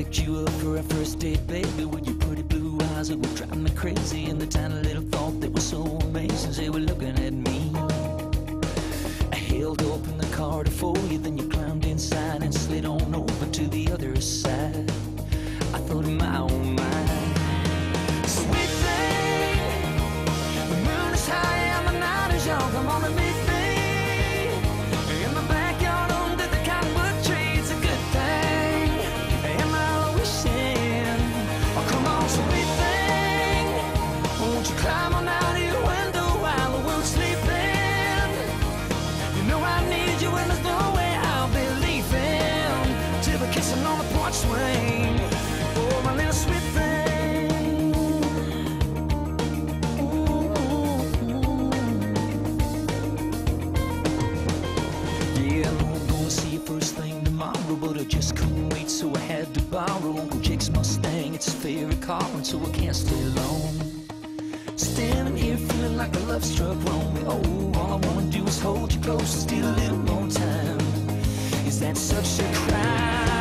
picked you up for our first date, baby, with your pretty blue eyes that would drive me crazy, and the tiny little thought that was so amazing. They were looking at me. I held open the car for you, then you climbed inside and slid on over to the other side. I thought in my own mind, sweet thing, the moon is high and the night is young. Come on and meet me in the backyard under the cottonwood tree. It's a good thing, am I wishing? Oh, come on, sweet thing, won't you climb on out of your window while the world's sleeping? You know I need you and there's no way I'll be leaving till we're kissing on the porch swing. Oh, my little sweet thing. Yeah, I know I'm gonna see you first thing tomorrow, but I just couldn't wait, so I had to borrow Uncle Jake's Mustang. It's his favorite car, and so I can't stay long. Standing here feeling like a love struck wrong. Oh, all I wanna do is hold you close and steal a little more time. Is that such a crime?